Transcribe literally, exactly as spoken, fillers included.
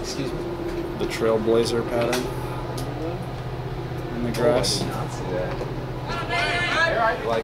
Excuse me. The trailblazer pattern in the grass. Oh, I did not see that. Like